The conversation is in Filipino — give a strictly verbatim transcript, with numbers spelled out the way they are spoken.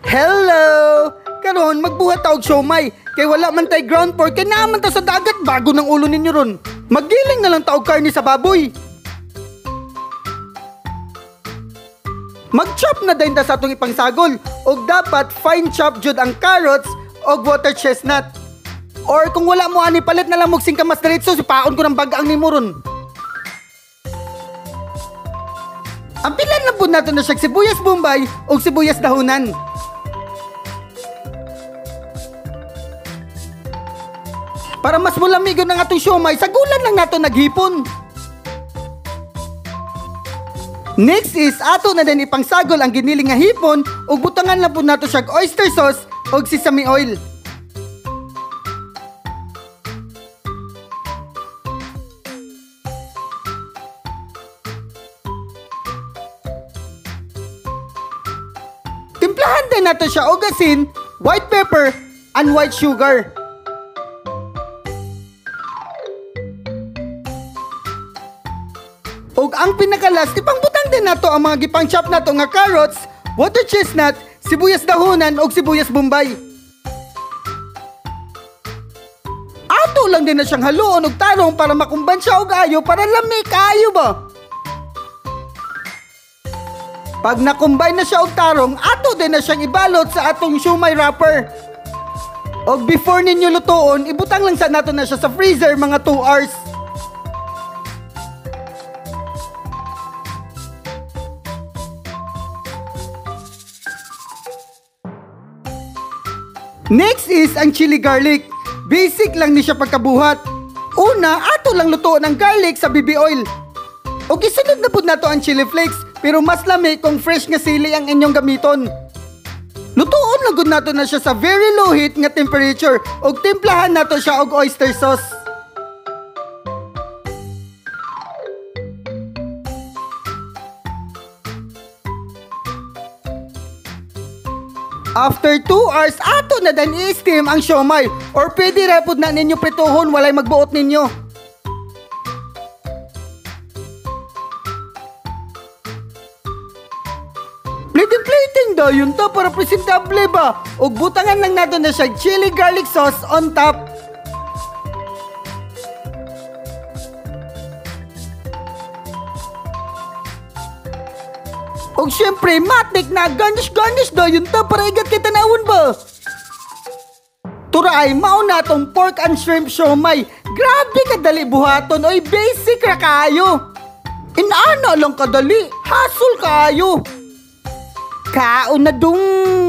Hello! Karon magbuhat ta og siomay. Kay wala man tay ground pork kay naman ta sa dagat bago ng ulo ninyo ron. Magiling na lang ta og karne sa baboy. Mag-chop na din ta sa atong ipangsagol. Og dapat fine chop jud ang carrots og water chestnut. Or kung wala mo ani palit na lang mog singkamas diretso sipaon ko ng bagang nimo ron. Ang pilan na po nato na siya sibuyas bombay o sibuyas dahunan. Para mas mulamigon ng atong siomay, sagulan lang nato naghipon. Next is ato na din ipangsagol ang giniling nga hipon o butangan lang po nato siya oyster sauce o sesame oil. Timplahan din nato siya og asin, white pepper, and white sugar. Og ang pinakalas, ipangbutang din nato ang mga gipang-chop nato nga carrots, water chestnut, sibuyas dahunan og sibuyas bombay. Ato lang din na siyang haluon og tarong para makumban siya og ayo para lami kaayo ba. Pag nakumbay na siya og tarong, ato din na siyang ibalot sa atong siomay wrapper. Og before ninyo lutoon, ibutang lang sa nato na siya sa freezer mga two hours. Next is ang chili garlic. Basic lang ni siya pagkabuhat. Una, ato lang lutoon ang garlic sa B B oil. O gisunod na po nato ang chili flakes, pero mas lami kung fresh nga sili ang inyong gamiton. Lutoon lang gud nato na siya sa very low heat nga temperature og timplahan nato siya og oyster sauce. After two hours, ato na din i-steam ang siomay or pwede repod na ninyo prituhon walay magbuot ninyo. Plating-plating daw yun to para presentable ba? Og butangan lang nato na siya chili garlic sauce on top. Og syempre, matik na garnish-garnish daw yun to para igat kita naon ba? Turay, mauna tong pork and shrimp siomay. Grabe kadali buhaton, oy basic ra kayo. Inana lang kadali, hassle kayo. Kaon na dung!